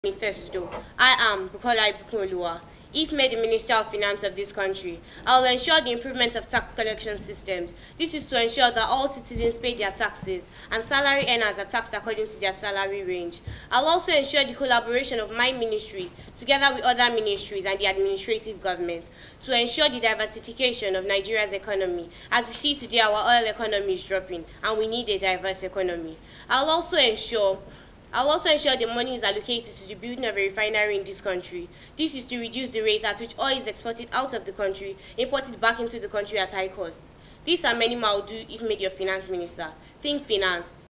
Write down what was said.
Manifesto. I am Bukola Ibukunoluwa. If made the Minister of Finance of this country, I will ensure the improvement of tax collection systems. This is to ensure that all citizens pay their taxes and salary earners are taxed according to their salary range. I will also ensure the collaboration of my ministry together with other ministries and the administrative government to ensure the diversification of Nigeria's economy. As we see today, our oil economy is dropping and we need a diverse economy. I will also ensure the money is allocated to the building of a refinery in this country. This is to reduce the rate at which oil is exported out of the country, imported back into the country at high cost. These are many more I will do if made your finance minister. Think finance.